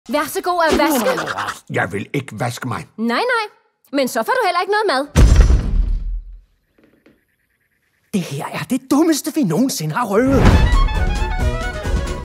Vær så god at vaske. Jeg vil ikke vaske mig. Nej. Men så får du heller ikke noget mad. Det her er det dummeste, vi nogensinde har røvet.